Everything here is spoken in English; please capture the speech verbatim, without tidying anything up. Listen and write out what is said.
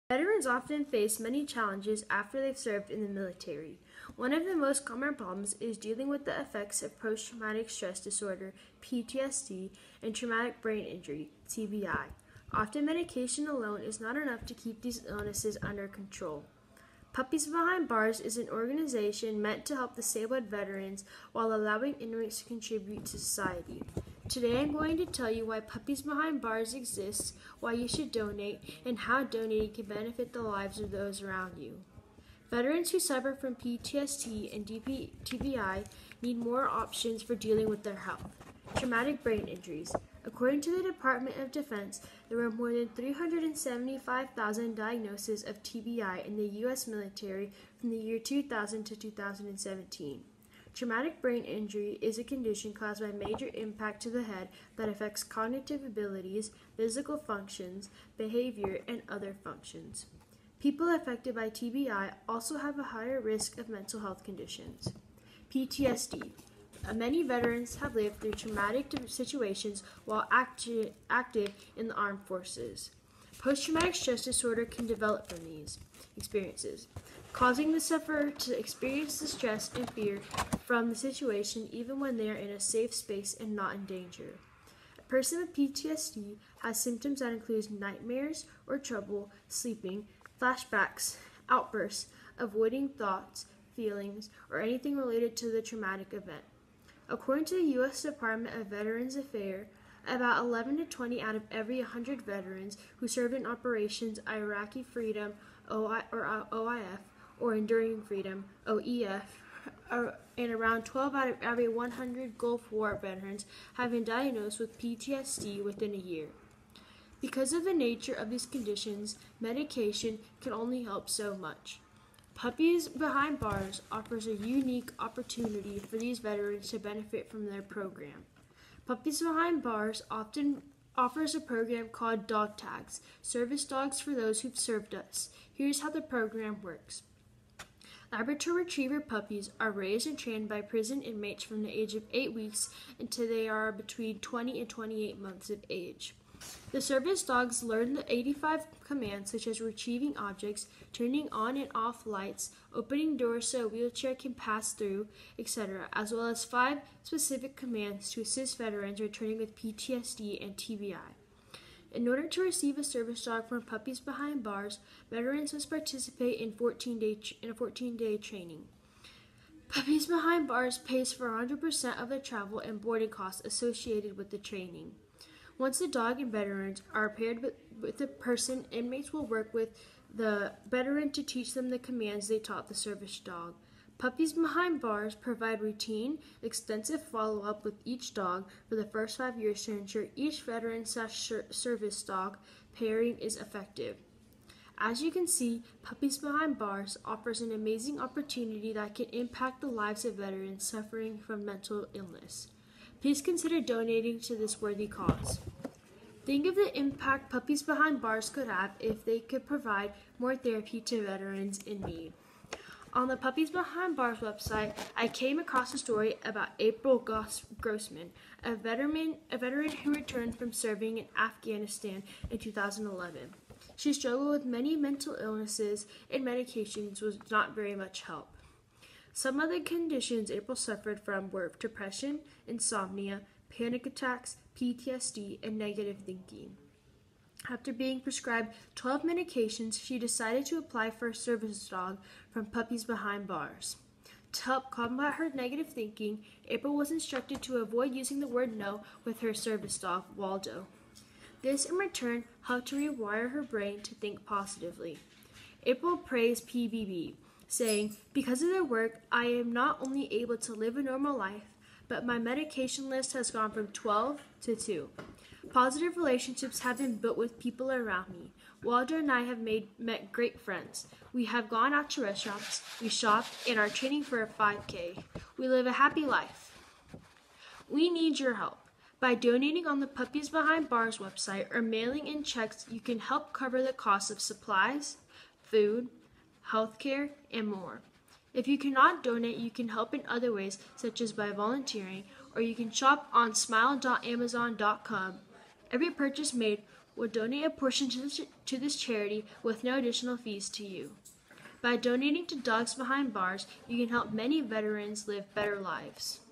Veterans often face many challenges after they've served in the military. One of the most common problems is dealing with the effects of post-traumatic stress disorder, P T S D, and traumatic brain injury, T B I. Often medication alone is not enough to keep these illnesses under control. Puppies Behind Bars is an organization meant to help disabled veterans while allowing inmates to contribute to society. Today I'm going to tell you why Puppies Behind Bars exists, why you should donate, and how donating can benefit the lives of those around you. Veterans who suffer from P T S D and T B I need more options for dealing with their health. Traumatic brain injuries. According to the Department of Defense, there were more than three hundred seventy-five thousand diagnoses of T B I in the U S military from the year two thousand to two thousand seventeen. Traumatic brain injury is a condition caused by major impact to the head that affects cognitive abilities, physical functions, behavior, and other functions. People affected by T B I also have a higher risk of mental health conditions. P T S D. Many veterans have lived through traumatic situations while acti- active in the armed forces. Post-traumatic stress disorder can develop from these experiences, causing the sufferer to experience the stress and fear from the situation even when they are in a safe space and not in danger. A person with P T S D has symptoms that include nightmares or trouble sleeping, flashbacks, outbursts, avoiding thoughts, feelings, or anything related to the traumatic event. According to the U S Department of Veterans Affairs, about eleven to twenty out of every one hundred veterans who served in Operations Iraqi Freedom or O I F or Enduring Freedom O E F, and around twelve out of every one hundred Gulf War veterans have been diagnosed with P T S D within a year. Because of the nature of these conditions, medication can only help so much. Puppies Behind Bars offers a unique opportunity for these veterans to benefit from their program. Puppies Behind Bars often offers a program called Dog Tags, service dogs for those who've served us. Here's how the program works. Labrador Retriever puppies are raised and trained by prison inmates from the age of eight weeks until they are between twenty and twenty-eight months of age. The service dogs learn the eighty-five commands such as retrieving objects, turning on and off lights, opening doors so a wheelchair can pass through, et cetera, as well as five specific commands to assist veterans returning with P T S D and T B I. In order to receive a service dog from Puppies Behind Bars, veterans must participate in fourteen-day in a fourteen-day training. Puppies Behind Bars pays for one hundred percent of the travel and boarding costs associated with the training. Once the dog and veterans are paired with, with the person, inmates will work with the veteran to teach them the commands they taught the service dog. Puppies Behind Bars provide routine, extensive follow-up with each dog for the first five years to ensure each veteran slash service dog pairing is effective. As you can see, Puppies Behind Bars offers an amazing opportunity that can impact the lives of veterans suffering from mental illness. Please consider donating to this worthy cause. Think of the impact Puppies Behind Bars could have if they could provide more therapy to veterans in need. On the Puppies Behind Bars website, I came across a story about April Grossman, a veteran, a veteran who returned from serving in Afghanistan in two thousand eleven. She struggled with many mental illnesses and medications was not very much help. Some of the conditions April suffered from were depression, insomnia, panic attacks, P T S D, and negative thinking. After being prescribed twelve medications, she decided to apply for a service dog from Puppies Behind Bars. To help combat her negative thinking, April was instructed to avoid using the word no with her service dog, Waldo. This, in return, helped to rewire her brain to think positively. April praised P B B, saying, "Because of their work, I am not only able to live a normal life, but my medication list has gone from twelve to two. Positive relationships have been built with people around me. Waldo and I have made met great friends. We have gone out to restaurants, we shopped, and are training for a five K. We live a happy life. We need your help. By donating on the Puppies Behind Bars website or mailing in checks, you can help cover the cost of supplies, food, healthcare, and more. If you cannot donate, you can help in other ways, such as by volunteering, or you can shop on smile dot amazon dot com. Every purchase made will donate a portion to this, to this charity with no additional fees to you. By donating to Dogs Behind Bars, you can help many veterans live better lives.